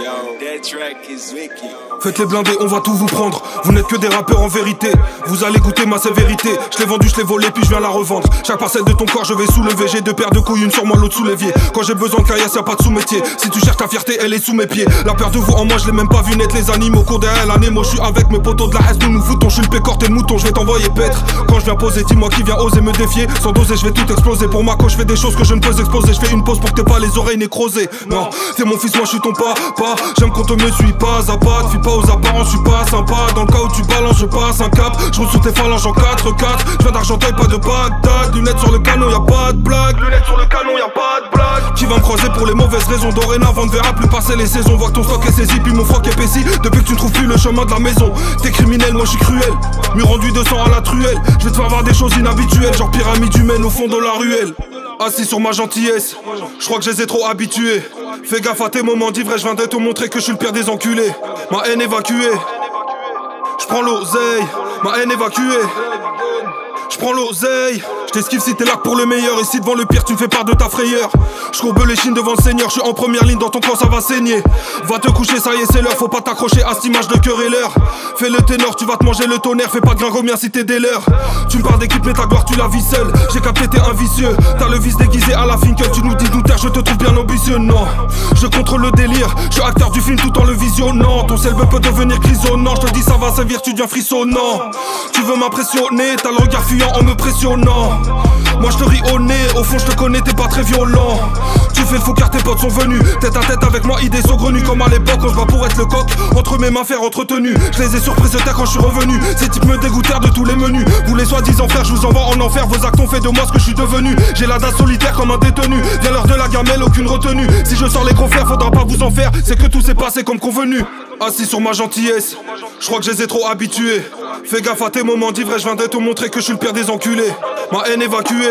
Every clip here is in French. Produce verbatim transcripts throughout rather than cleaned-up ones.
Faites les blindés, on va tout vous prendre. Vous n'êtes que des rappeurs en vérité. Vous allez goûter ma sévérité. Je l'ai vendu, je l'ai volé, puis je viens la revendre. Chaque parcelle de ton corps, je vais soulever. J'ai deux paires de couilles, une sur moi, l'autre sous l'évier. Quand j'ai besoin de caillasse, y'a pas de sous-métier. Si tu cherches ta fierté, elle est sous mes pieds. La peur de vous en moi, je l'ai même pas vu naître. Les animaux courent derrière l'année. Moi, je suis avec mes potos de la haine. Nous nous foutons, je suis le pécor, t'es le mouton. Je vais t'envoyer paître. Quand je viens poser, dis-moi qui vient oser me défier. Sans doser, je vais tout exploser. Pour ma coach, je fais des choses que je ne peux exposer. Je fais une pause pour que t'aies pas les oreilles nécrosées. Non, t'es mon fils, moi, je suis ton papa. J'aime quand on me suit pas à pas. Fie pas aux apparences, je suis pas sympa. Dans le cas où tu balances, je passe un cap. Je roule sur tes phalanges en quatre quatre. Je viens d'Argenteuil, pas de Bagdad. Lunettes sur le canon, y'a pas de blague. Lunettes sur le canon, y'a pas de blague. Qui va me croiser pour les mauvaises raisons. Dorénavant, ne verra plus passer les saisons. Vois que ton stock est saisi, puis mon froc épaissi. Depuis que tu ne trouves plus le chemin de la maison. T'es criminel, moi je suis cruel. Mur rendu de sang à la truelle. Je vais te faire voir des choses inhabituelles. Genre pyramide humaine au fond de la ruelle. Assis sur ma gentillesse, je crois que je les ai trop habitués. Fais gaffe à tes moments d'ivresse, je viendrai te montrer que je suis le pire des enculés. Ma haine évacuée, je prends l'oseille. Ma haine évacuée, je prends l'oseille. Je t'esquive si t'es là pour le meilleur. Et si devant le pire tu me fais part de ta frayeur. Je courbe les chines devant le seigneur. Je suis en première ligne dans ton camp, ça va saigner. Va te coucher, ça y est c'est l'heure. Faut pas t'accrocher à cette image de cœur et l'heure. Fais le ténor, tu vas te manger le tonnerre. Fais pas de grain remien si t'es des leurs. Tu me parles d'équipe mais ta gloire tu la vis seule. J'ai capté t'es un vicieux. T'as le vice déguisé à la Finkel. Tu nous dis d'où t'es, je te trouve bien ambitieux. Non, je contrôle le délire. Je suis acteur du film tout en le visionnant. Ton selbe peut devenir grisonnant. Je te dis ça va servir, tu deviens frissonnant. Tu veux m'impressionner, t'as le regard fuyant en me pressionnant. Moi je te ris au nez, au fond je te connais, t'es pas très violent. Tu fais le fou car tes potes sont venus. Tête à tête avec moi, idées saugrenues. Comme à l'époque, on se bat pour être le coq. Entre mes mains, faire entretenu. Je les ai surprises de terre quand je suis revenu. Ces types me dégoûtèrent de tous les menus. Vous les soi-disant frères, je vous envoie en enfer. Vos actes ont fait de moi ce que je suis devenu. J'ai la dalle solitaire comme un détenu. Vient l'heure de la gamelle, aucune retenue. Si je sors les gros fers, faudra pas vous en faire. C'est que tout s'est passé comme convenu. Assis sur ma gentillesse, je crois que je les ai trop habitués. Fais gaffe à tes moments d'ivresse, je viendrai te montrer que je suis le pire des enculés. Ma haine évacuée,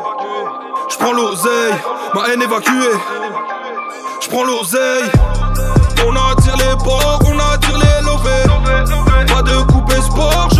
je prends l'oseille. Ma haine évacuée, je prends l'oseille. On attire les porcs, on attire les lovés. Pas de coupé sport.